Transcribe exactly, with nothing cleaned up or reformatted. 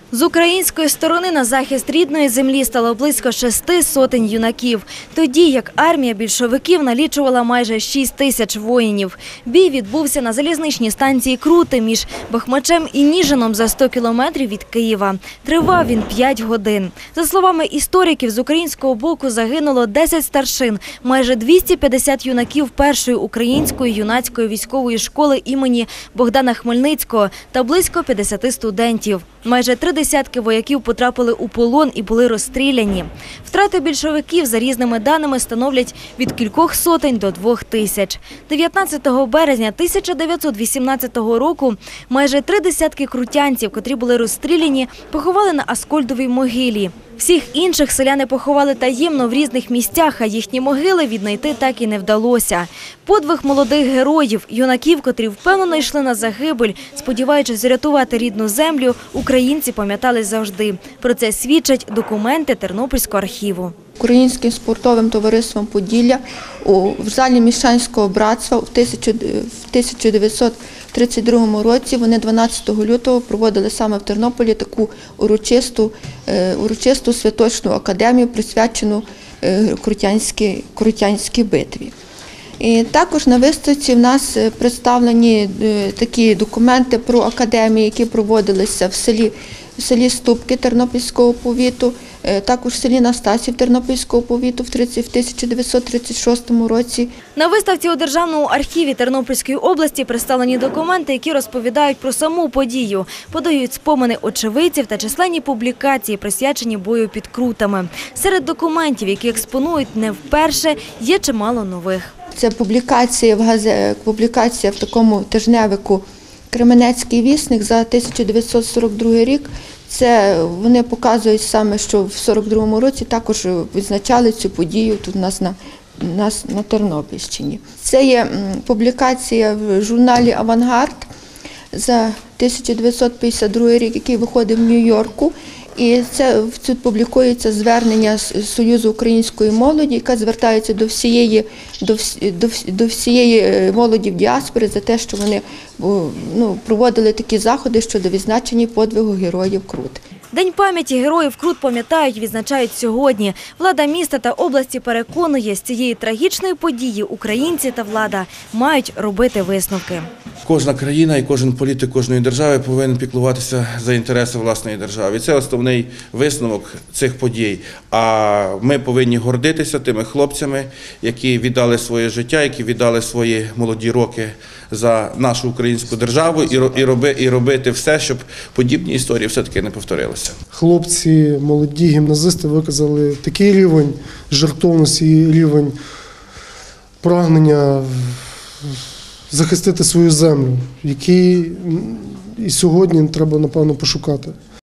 З української сторони на захист рідної землі стало близько шести сотень юнаків. Тоді як армія більшовиків налічувала майже шість тисяч воїнів. Бій відбувся на залізничній станції Крути між Бахмачем і Ніжином за сто кілометрів від Києва. Тривав він п'ять годин. За словами істориків, з українського боку загинуло десять старшин, майже двісті п'ятдесят юнаків першої української юнацької військової школи імені Богдана Хмельницького та близько п'ятдесят студентів. Майже три десятки вояків потрапили у полон і були розстріляні. Втрати більшовиків, за різними даними, становлять від кількох сотень до двох тисяч. дев'ятнадцятого березня тисяча дев'ятсот вісімнадцятого року майже три десятки крутянців, котрі були розстріляні, поховали на Аскольдовій могилі. Всіх інших селяни поховали таємно в різних місцях, а їхні могили віднайти так і не вдалося. Подвиг молодих героїв, юнаків, котрі впевнено йшли на загибель, сподіваючись врятувати рідну землю, українці пам'ятали завжди. Про це свідчать документи Тернопільського архіву. Українським спортовим товариством «Поділля» в залі Міщанського братства в тисяча дев'ятсот тридцять другому році вони дванадцятого лютого проводили саме в Тернополі таку урочисту, урочисту святочну академію, присвячену Крутянській, Крутянській битві. І також на виставці в нас представлені такі документи про академії, які проводилися в селі, в селі Ступки Тернопільського повіту, також в селі Настасів Тернопільського повіту в тисяча дев'ятсот тридцять шостому році. На виставці у Державному архіві Тернопільської області представлені документи, які розповідають про саму подію, подають спомини очевидців та численні публікації, присвячені бою під Крутами. Серед документів, які експонують не вперше, є чимало нових. Це публікація в, газе... публікація в такому тижневику «Кременецький вісник» за тисяча дев'ятсот сорок другий рік. Це вони показують саме, що в сорок другому році також відзначали цю подію тут у нас на, нас на Тернопільщині. Це є публікація в журналі «Авангард» за тисяча дев'ятсот п'ятдесят другий рік, який виходив в Нью-Йорку. І це тут публікується звернення Союзу української молоді, яка звертається до всієї, до, до, до всієї молоді в діаспорі за те, що вони ну, проводили такі заходи щодо відзначення подвигу героїв Крут. День пам'яті героїв Крут пам'ятають, відзначають сьогодні. Влада міста та області переконує, з цієї трагічної події українці та влада мають робити висновки. Кожна країна і кожен політик кожної держави повинен піклуватися за інтереси власної держави. І це основний висновок цих подій. А ми повинні гордитися тими хлопцями, які віддали своє життя, які віддали свої молоді роки за нашу українську державу і робити все, щоб подібні історії все-таки не повторилися. Хлопці, молоді гімназисти виказали такий рівень жертовності і рівень прагнення захистити свою землю, який і сьогодні треба, напевно, пошукати.